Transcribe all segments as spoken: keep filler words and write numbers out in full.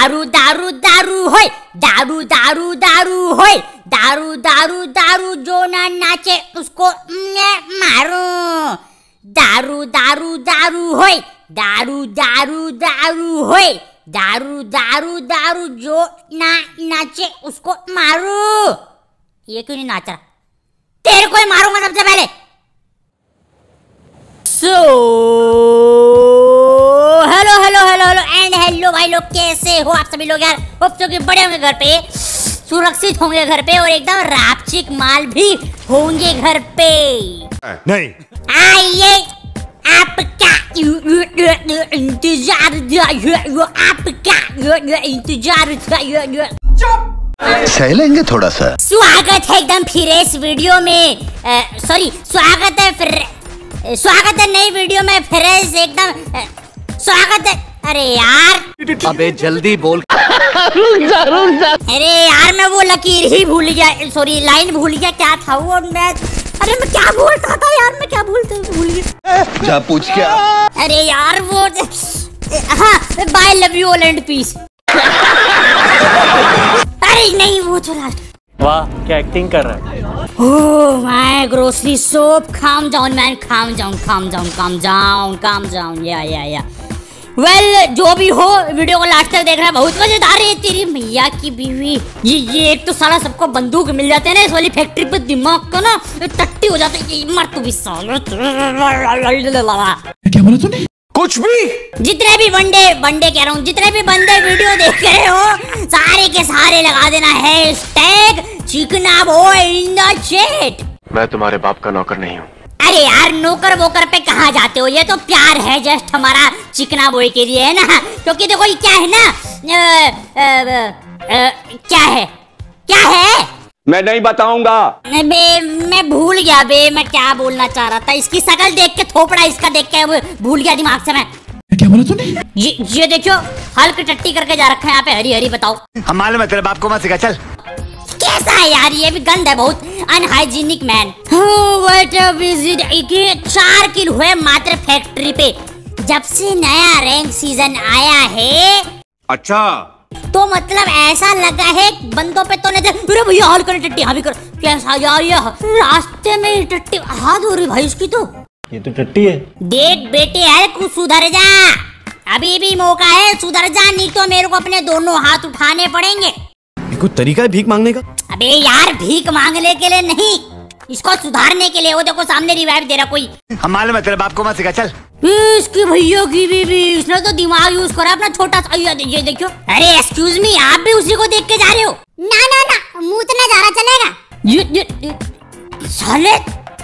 दारू दारू दारू होय, दारू दारू दारू होय, दारू दारू दारू जो ना नाचे उसको मैं मारूं। दारू दारू दारू होय, दारू दारू दारू होय, दारू दारू दारू जो ना नाचे उसको मारूं। ये क्यों नहीं नाच रहा? तेरे को ही मारूंगा सबसे पहले। So hello hello hello hello and hello भाई लोग, कैसे हो आप सभी लोग यार? होप सो कि बड़े होंगे घर पे, सुरक्षित होंगे घर पे और एकदम रापचिक माल भी होंगे घर पे। नहीं आइए आपका इंतजार आपका इंतजार सह लेंगे थोड़ा सा। स्वागत है एकदम फिर इस वीडियो में, सॉरी स्वागत है फिर स्वागत है नई वीडियो में फिर एकदम स्वागत है। अरे यार अबे जल्दी बोल। रुक जा रुक जा। अरे यार मैं वो लकीर ही भूल गया, सॉरी लाइन भूल गया, क्या था वो मैं, अरे मैं क्या बोलता था यार, मैं क्या बोलता भूल गया। जा पूछ क्या। अरे यार वो हाँ, bye love you all and peace. अरे नहीं वो तो लास्ट। वाह क्या एक्टिंग कर रहा है। Oh my grocery soap, calm down man, calm down, calm down, calm down, calm down, yeah yeah yeah. Well जो भी हो वीडियो को लास्ट तक देखना बहुत मजेदार है। तेरी मैया की बीवी, ये ये एक तो साला सबको बंदूक मिल जाते हैं ना इस वाली फैक्ट्री पे, दिमाग का ना टट्टी हो जाता है। ये मर तू भी साला। क्या बोला तूने? कुछ भी। जितने भी बंदे बंदे कह रहा हूँ जितने भी बंदे वीडियो देख रहे हो सारे के सारे लगा देना हैशटैग चिकना बॉय इन द चैट। मैं तुम्हारे बाप का नौकर नहीं हूँ। अरे यार नौकर वोकर पे कहाँ जाते हो, ये तो प्यार है जस्ट हमारा चिकना बॉय के लिए है ना, क्योंकि देखो ये क्या है ना, आ, आ, आ, क्या है क्या है मैं नहीं बताऊंगा। बे मैं भूल गया बे, मैं क्या बोलना चाह रहा था। इसकी शकल देख के थोपड़ा इसका देख के भूल गया दिमाग से मैं। क्या बोला तूने? ये ये देखो हल्क टट्टी करके जा रखा है यहाँ पे, हरी हरी। बताओ हम मालूम है तेरे बाप को मत सिखा। चल कैसा है यार, ये भी गंद है बहुत, unhygienic man. What a visit. चार किल हुए मात्र फैक्ट्री पे जब से नया रैंक सीजन आया है। अच्छा तो मतलब ऐसा लगा है बंदों पे तो नजर। अरे भैया हाल कर टट्टी, हाँ भी कर। कैसा यार ये रास्ते में टट्टी हाथ हो रही भाई इसकी, तो ये तो टट्टी है। देख बेटे है कुछ सुधर जा, अभी भी मौका है, सुधर जा, नहीं तो मेरे को अपने दोनों हाथ उठाने पड़ेंगे। कोई तरीका है भीख मांगने का? अबे यार भीख मांगने के लिए नहीं, इसको सुधारने के लिए। वो देखो सामने रिवाइव दे रहा कोई। हम मालूम है तेरे बाप को मत सिखा। चल इसकी भैया की बीवी, इसने तो दिमाग यूज करा अपना छोटा सा। ये देखो। अरे एक्सक्यूज मी, आप भी उसी को देख के जा रहे हो? ना ना ना मुंह तो नजारा चलेगा। ये, ये, ये साले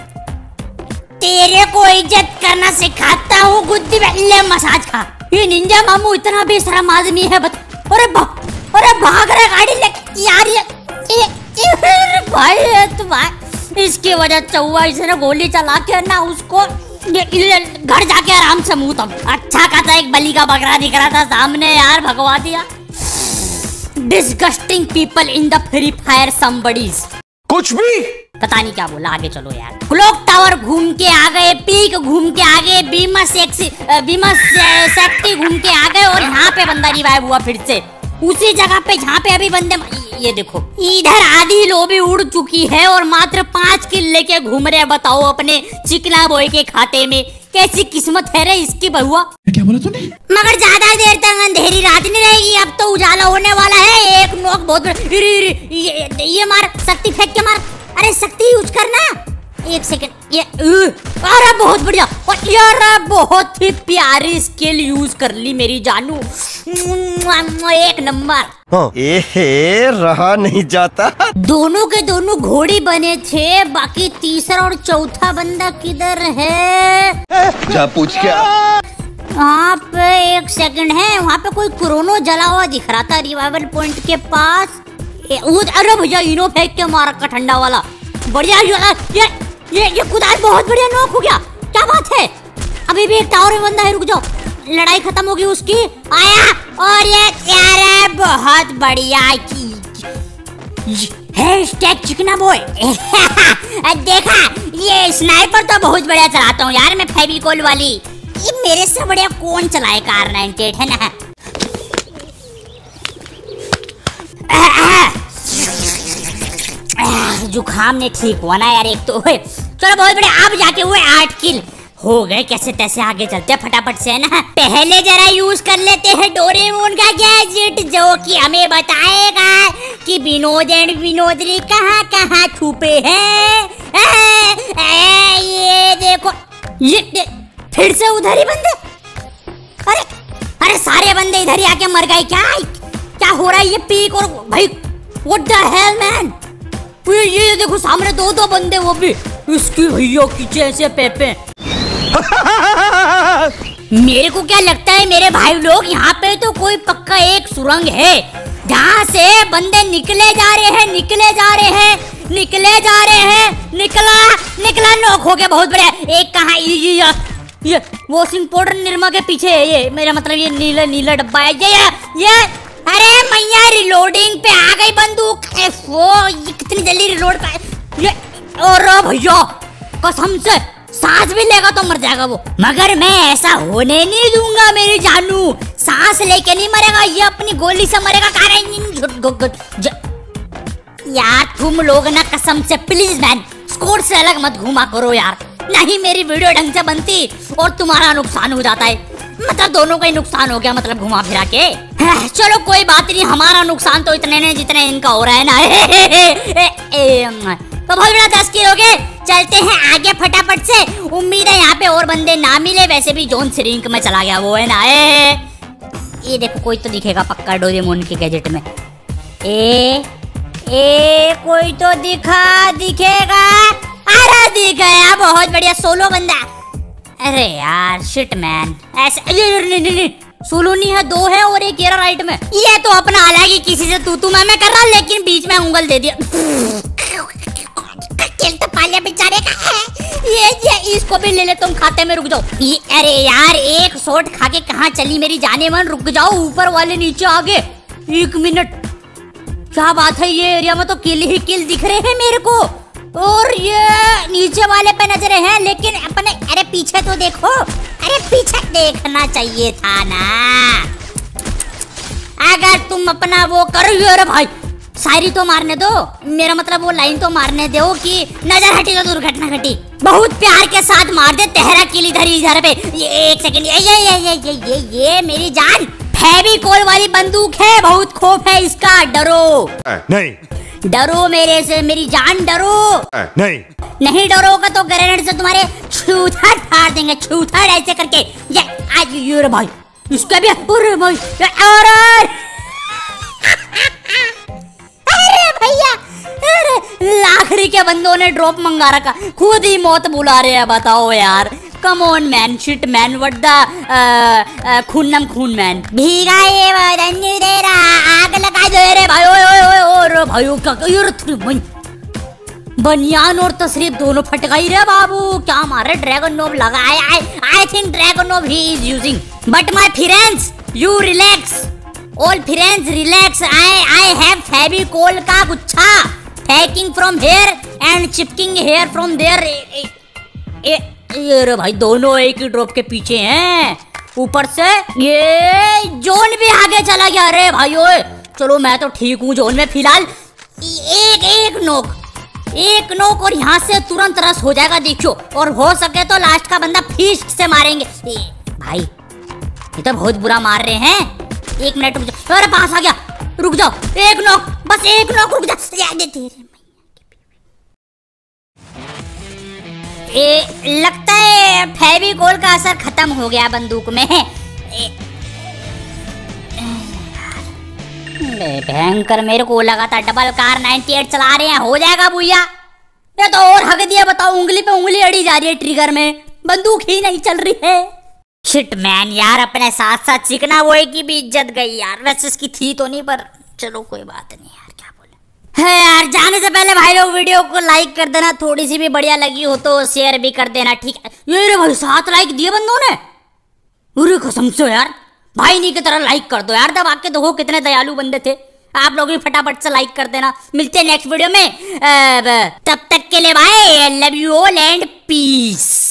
तेरे को इज्जत करना सिखाता हूँ, गुद्दी ले मसाज खा। ये निंजा मामू इतना बेशरम आदमी है बता। अरे भा, अरे भाग रहा गाड़ी लेके यार। ये, ये, ये भाई है तुम्हारे, इसकी वजह चौवा इसने गोली चला के ना उसको घर जाके आराम से मुंह तब। अच्छा खाता एक बलि का बकरा दिख रहा था सामने यार, भगवा दिया। Disgusting people in the Free Fire somebodies. कुछ भी पता नहीं क्या बोला, आगे चलो यार। क्लॉक टावर घूम के आ गए, पीक घूम के आ गए, बीमा सेक्सी बीमा सेक्टी घूम के आ गए और यहाँ पे बंदा रिवाइव हुआ फिर से उसी जगह पे जहाँ पे अभी बंदे। ये देखो इधर आधी लोबी उड़ चुकी है और मात्र पांच किल लेके घूम रहे। बताओ अपने चिकना बॉय के खाते में कैसी किस्मत है रे इसकी बहुआ। क्या बोला तूने? मगर ज्यादा देर तक अंधेरी रात नहीं रहेगी, अब तो उजाला होने वाला है। एक नोक बहुत ये, ये मार शक्ति फेंक के मार। अरे शक्ति यूज करना, एक सेकंड। ये अरे बहुत बढ़िया यार, बहुत ही प्यारी स्किल यूज कर ली मेरी जानू, एक नंबर। एहे रहा नहीं जाता। दोनों के दोनों घोड़ी बने थे, बाकी तीसरा और चौथा बंदा किधर है? जा पूछ क्या। वहाँ पे एक सेकंड है, वहाँ पे कोई क्रोनो जला हुआ दिख रहा था रिवाइवल पॉइंट के पास। अरे भैया इनो फेंक के मारा का ठंडा वाला, बढ़िया। ये ये ये खुदा बहुत बढ़िया नॉक हो गया, क्या बात है। अभी भी एक टावर में बंदा है, रुक जाओ, लड़ाई खत्म होगी उसकी। आया और ये यार बहुत बढ़िया हैशटैग चिकना बॉय। देखा ये स्नाइपर तो बहुत बढ़िया चलाता हूँ यार मैं, फेविकोल वाली। ये मेरे से बढ़िया कौन चलाए कार नाइंटी एट है ना। जुखाम ने ठीक हुआ ना यार एक तो। चलो बहुत बड़े, अब जाके हुए आठ किल हो गए, कैसे तैसे आगे चलते हैं फटाफट से है ना। पहले जरा यूज कर लेते हैं डोरेमोन का गैजेट, जो कि हमें बताएगा कि विनोद एंड विनोदनी कहाँ कहाँ छुपे हैं। ए, ए, ये देखो, ये, ये फिर से उधर ही बंदे। अरे अरे सारे बंदे इधर ही आके मर गए क्या? क्या हो रहा है ये पीक और भाई व्हाट द हेल मैन। ये ये देखो सामने दो दो बंदे, वो भी इसकी भैया की जैसे पेपे। मेरे को क्या लगता है मेरे भाई लोग, यहाँ पे तो कोई पक्का एक सुरंग है जहाँ से बंदे निकले जा रहे हैं निकले जा रहे हैं निकले जा रहे हैं। निकला निकला नॉक हो गया, बहुत बढ़िया। एक कहाँ ये ये ये वॉशिंग पाउडर निरमा के पीछे है, ये मेरा मतलब ये नीला नीला डब्बा है ये ये। अरे मैया रिलोडिंग पे आ गई बंदूक। वो ये कितनी जल्दी रिलोड पे ये। और भैया कसम से सांस भी लेगा तो मर जाएगा वो, मगर मैं ऐसा होने नहीं दूंगा मेरी जानू। सांस लेके नहीं मरेगा ये, अपनी गोली से मरेगा। यार तुम लोग ना कसम से प्लीज मैन स्कोर से अलग मत घुमा करो यार, नहीं मेरी वीडियो ढंग से बनती और तुम्हारा नुकसान हो जाता है। मतलब दोनों का ही नुकसान हो गया, मतलब घुमा फिरा के। चलो कोई बात नहीं, हमारा नुकसान तो इतने नहीं जितने इनका हो रहा है ना। तो बहुत बड़ा दस किल हो गए, चलते हैं आगे फटाफट से। उम्मीद है यहाँ पे और बंदे ना मिले, वैसे भी जोन श्रिंक में चला गया वो है ना। ए, ये देखो कोई तो दिखेगा पक्का डोरेमोन के गैजेट में। ए ए कोई तो दिखा दिखेगा। अरे दिख गया, बहुत बढ़िया सोलो बंदा। अरे यार शिट मैन, ऐसे नहीं नहीं नहीं सोलो नहीं है, दो है और एक ये राइट में। ये तो अपना अलग ही किसी से तू तू मैं मैं कर रहा, लेकिन बीच में उंगल दे दिया। खेल तो पालिया बेचारे का है। ये ये इसको भी ले ले तुम खाते में, रुक जाओ। ये अरे यार एक शॉट खा के कहाँ चली मेरी जाने मन, रुक जाओ ऊपर वाले नीचे आगे एक मिनट। क्या बात है, ये एरिया में तो किल ही किल दिख रहे हैं मेरे को, और ये नीचे वाले पे नजरें हैं, लेकिन अपने अरे पीछे तो देखो। अरे पीछे देखना चाहिए था ना, अगर तुम अपना वो करो। अरे भाई शायरी तो मारने दो, मेरा मतलब वो लाइन तो मारने दो कि नजर हटी तो दुर्घटना घटी। बहुत प्यार के साथ मार दे तेरा किल इधर इधर पे। ये एक सेकंड, ये ये ये ये ये ये ये मेरी जान फेविकोल वाली बंदूक है, बहुत खौफ है इसका, डरो नहीं डरो मेरे से, मेरी जान डरो नहीं नहीं डरोगा तो ग्रेनेड से तुम्हारे छूथड़ फाड़ देंगे, छूथड़ ऐसे करके। ये आज ये भाई इसका भी अरे भाई और अरे भैया लाखड़ी के बंदों ने ड्रॉप मंगा रखा, खुद ही मौत बुला रहे हैं। बताओ यार, come on man, shit man, what the खूनम खून मैन। भीगा ये बदन तेरा आग लगा दे रे भाई। ओए ओए ओए और भाइयों क्या ये बनियान और तशरीफ दोनों फट गई रे बाबू। क्या मारे ड्रैगन नोब लगाया। I I think dragon noob ही is using, but my friends you relax, all friends relax. I I have Fevicol का गुच्छा, टेकिंग फ्रॉम हेयर एंड चिपकिंग हेयर फ्रॉम देयर। ये रे भाई दोनों एक ही ड्रॉप के पीछे हैं, ऊपर से ये जोन भी आगे चला गया। अरे भाई ओए चलो मैं तो ठीक हूँ जोन में फिलहाल। एक एक नोक एक नोक और यहाँ से तुरंत रस हो जाएगा देखो, और हो सके तो लास्ट का बंदा फीस्ट से मारेंगे। भाई ये तो बहुत बुरा मार रहे हैं। एक मिनट रुक जाओ, अरे पास आ गया, रुक जाओ, एक नॉक बस, एक नॉक, रुक जा। ए, लगता है फेविकोल का असर खत्म हो गया बंदूक में। ए, भयंकर, मेरे को लगा था डबल कार अट्ठानवे चला रहे हैं, हो जाएगा भैया। ये तो और हग दिया, बताओ उंगली पे उंगली अड़ी जा रही है ट्रिगर में, बंदूक ही नहीं चल रही है। शिट मैन यार, अपने साथ साथ चिकना वो की भी इज्जत गई यार। वैसे इसकी थी तो नहीं, पर चलो कोई बात नहीं यार, क्या बोले। है यार, जाने से पहले भाई लोग वीडियो को लाइक कर देना, थोड़ी सी भी बढ़िया लगी हो तो शेयर भी कर देना, ठीक है। ये रे भाई सात लाइक दिए बंदों ने, पूरी कसम से यार, भाई नहीं की तरह लाइक कर दो यार, दबा के देखो कितने दयालु बंदे थे। आप लोग भी फटाफट से लाइक कर देना। मिलते हैं नेक्स्ट वीडियो में, तब तक के लिए bye, love you all and piece.